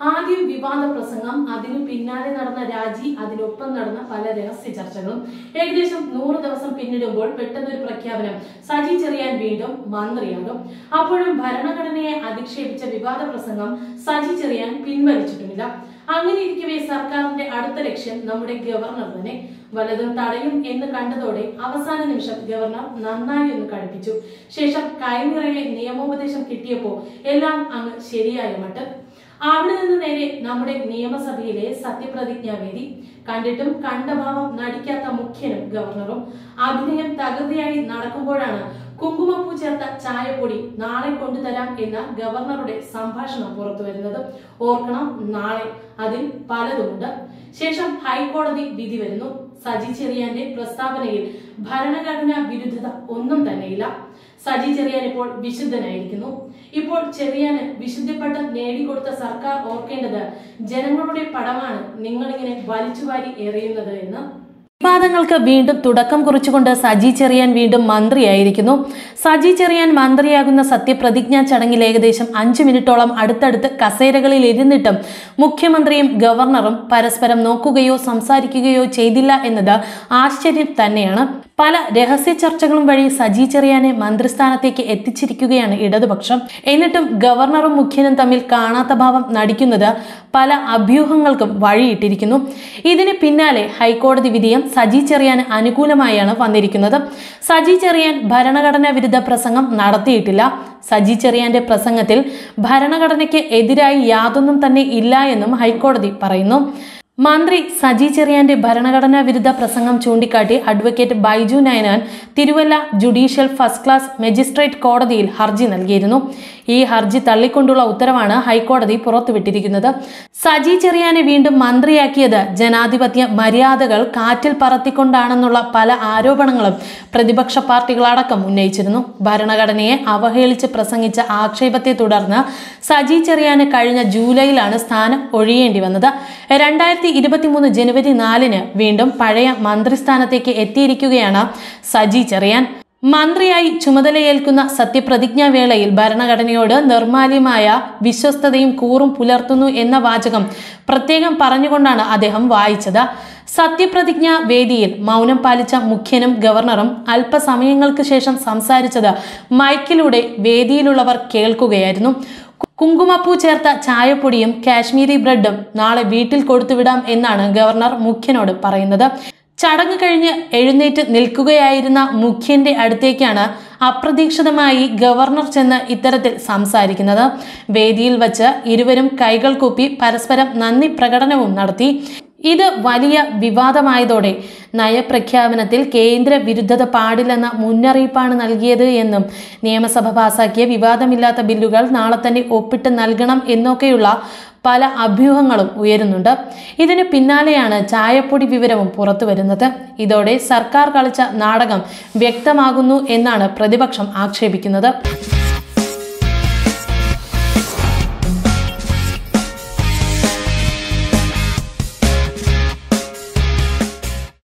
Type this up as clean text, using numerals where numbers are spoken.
ആദ്യം വിവാദ പ്രസംഗം, അതിനു പിന്നാലെ നടന്ന രാജി, അതിനൊപ്പം നടന്ന പല രഹസ്യ ചർച്ചകളും. ഏകദേശം 100 ദിവസം പിന്നിടുമ്പോൾ പെട്ടെന്നൊരു പ്രഖ്യാപനം: സജി ചെറിയാൻ വീണ്ടും മന്ത്രിയാകും. അപ്പോഴും ഭരണഘടനയെ അധിക്ഷേപിച്ച വിവാദ പ്രസംഗം സജി ചെറിയാൻ പിൻവലിച്ചിട്ടുമില്ല. അങ്ങനെ ഇരിക്കവേ സർക്കാരിന്റെ അടുത്ത ലക്ഷ്യം നമ്മുടെ ഗവർണർ തന്നെ. വലതും തടയും എന്ന് കണ്ടതോടെ അവസാന നിമിഷം ഗവർണർ നന്നായി ഒന്ന് കടുപ്പിച്ചു. ശേഷം കൈനിറയെ നിയമോപദേശം കിട്ടിയപ്പോ എല്ലാം അങ്ങ് ശരിയായ മട്ട്. അവിടെ നിന്ന് നേരെ നമ്മുടെ നിയമസഭയിലെ സത്യപ്രതിജ്ഞാവേദി. കണ്ടിട്ടും കണ്ടഭാവം നടിക്കാത്ത മുഖ്യനും ഗവർണറും അഭിനയം തകൃതിയായി നടക്കുമ്പോഴാണ് കുങ്കുമപ്പൂ ചേർത്ത ചായപ്പൊടി നാളെ കൊണ്ടുതരാം എന്ന ഗവർണറുടെ സംഭാഷണം പുറത്തു വരുന്നത്. ഓർക്കണം, നാളെ. അതിൽ പലതുമുണ്ട്. ശേഷം ഹൈക്കോടതി വിധി വരുന്നു. സജി ചെറിയാന്റെ പ്രസ്താവനയിൽ ഭരണഘടനാ വിരുദ്ധത ഒന്നും തന്നെയില്ല. സജി ചെറിയാൻ ഇപ്പോൾ വിശുദ്ധനായിരിക്കുന്നു. ഇപ്പോൾ ചെറിയാന് വിശുദ്ധിപ്പട്ടം നേടിക്കൊടുത്ത സർക്കാർ ഓർക്കേണ്ടത് ജനങ്ങളുടെ പടമാണ് നിങ്ങളിങ്ങനെ വലിച്ചുവാരി എറിയുന്നത് എന്ന്. വിവാദങ്ങൾക്ക് വീണ്ടും തുടക്കം കുറിച്ചുകൊണ്ട് സജി ചെറിയാൻ വീണ്ടും മന്ത്രിയായിരിക്കുന്നു. സജി ചെറിയാൻ മന്ത്രിയാകുന്ന സത്യപ്രതിജ്ഞാ ചടങ്ങിൽ ഏകദേശം 5 മിനിറ്റോളം അടുത്തടുത്ത് കസേരകളിൽ ഇരുന്നിട്ടും മുഖ്യമന്ത്രിയും ഗവർണറും പരസ്പരം നോക്കുകയോ സംസാരിക്കുകയോ ചെയ്തില്ല എന്നത് ആശ്ചര്യം തന്നെയാണ്. പല രഹസ്യ ചർച്ചകളും വഴി സജി ചെറിയാനെ മന്ത്രിസ്ഥാനത്തേക്ക് എത്തിച്ചിരിക്കുകയാണ് ഇടതുപക്ഷം. എന്നിട്ടും ഗവർണറും മുഖ്യനും തമ്മിൽ കാണാത്ത ഭാവം നടിക്കുന്നത് പല അഭ്യൂഹങ്ങൾക്കും വഴിയിട്ടിരിക്കുന്നു. ഇതിന് പിന്നാലെ ഹൈക്കോടതി വിധിയും സജി ചെറിയാന് അനുകൂലമായാണ് വന്നിരിക്കുന്നത്. സജി ചെറിയാൻ ഭരണഘടനാ വിരുദ്ധ പ്രസംഗം നടത്തിയിട്ടില്ല. സജി ചെറിയാന്റെ പ്രസംഗത്തിൽ ഭരണഘടനയ്ക്ക് എതിരായി യാതൊന്നും തന്നെ ഇല്ല എന്നും ഹൈക്കോടതി പറയുന്നു. മന്ത്രി സജി ചെറിയാന്റെ ഭരണഘടനാ വിരുദ്ധ പ്രസംഗം ചൂണ്ടിക്കാട്ടി advocate Baiju Nainan Thiruvalla judicial first class magistrate കോടതിയിൽ ഹർജി നൽകിയിരുന്നു. ഈ ഹർജി തള്ളിക്കൊണ്ടുള്ള ഉത്തരവാണ് ഹൈക്കോടതി പുറത്തുവിട്ടിരിക്കുന്നത്. സജി ചെറിയാനെ വീണ്ടും മന്ത്രിയാക്കിയത് ജനാധിപത്യ മര്യാദകൾ കാറ്റിൽ പറത്തിക്കൊണ്ടാണെന്നുള്ള പല ആരോപണങ്ങളും പ്രതിപക്ഷ പാർട്ടികളടക്കം ഉന്നയിച്ചിരുന്നു. ഭരണഘടനയെ അവഹേളിച്ച് പ്രസംഗിച്ച ആക്ഷേപത്തെ തുടർന്ന് സജി ചെറിയാന് കഴിഞ്ഞ ജൂലൈയിലാണ് സ്ഥാനം ഒഴിയേണ്ടി വന്നത്. 2023 ജനുവരി 4-ന് വീണ്ടും പഴയ മന്ത്രിസ്ഥാനത്തേക്ക് എത്തിയിരിക്കുകയാണ് സജി ചെറിയാൻ. മന്ത്രിയായി ചുമതലയേൽക്കുന്ന സത്യപ്രതിജ്ഞാ വേളയിൽ ഭരണഘടനയോട് നിർമാല്യമായ വിശ്വസ്തതയും കൂറും പുലർത്തുന്നു എന്ന വാചകം പ്രത്യേകം പറഞ്ഞുകൊണ്ടാണ് അദ്ദേഹം വായിച്ചത്. സത്യപ്രതിജ്ഞാ വേദിയിൽ മൗനം പാലിച്ച മുഖ്യനും ഗവർണറും അല്പസമയങ്ങൾക്ക് ശേഷം സംസാരിച്ചത് മൈക്കിലൂടെ വേദിയിലുള്ളവർ കേൾക്കുകയായിരുന്നു. കുങ്കുമപ്പൂ ചേർത്ത ചായപ്പൊടിയും കാശ്മീരി ബ്രെഡും നാളെ വീട്ടിൽ കൊടുത്തുവിടാം എന്നാണ് ഗവർണർ മുഖ്യനോട് പറയുന്നത്. ചടങ്ങ് കഴിഞ്ഞ് എഴുന്നേറ്റ് നിൽക്കുകയായിരുന്ന മുഖ്യന്റെ അടുത്തേക്കാണ് അപ്രതീക്ഷിതമായി ഗവർണർ ചെന്ന് ഇത്തരത്തിൽ സംസാരിക്കുന്നത്. വേദിയിൽ വച്ച് ഇരുവരും കൈകൾ കൂപ്പി പരസ്പരം നന്ദി പ്രകടനവും നടത്തി. ഇത് വലിയ വിവാദമായതോടെ നയപ്രഖ്യാപനത്തിൽ കേന്ദ്ര വിരുദ്ധത പാടില്ലെന്ന മുന്നറിയിപ്പാണ് നൽകിയത് എന്നും നിയമസഭ പാസാക്കിയ വിവാദമില്ലാത്ത ബില്ലുകൾ നാളെ തന്നെ ഒപ്പിട്ട് നൽകണം എന്നൊക്കെയുള്ള പല അഭ്യൂഹങ്ങളും ഉയരുന്നുണ്ട്. ഇതിന് പിന്നാലെയാണ് ചായപ്പൊടി വിവരവും പുറത്തു വരുന്നത്. ഇതോടെ സർക്കാർ കളിച്ച നാടകം വ്യക്തമാകുന്നു എന്നാണ് പ്രതിപക്ഷം ആക്ഷേപിക്കുന്നത്.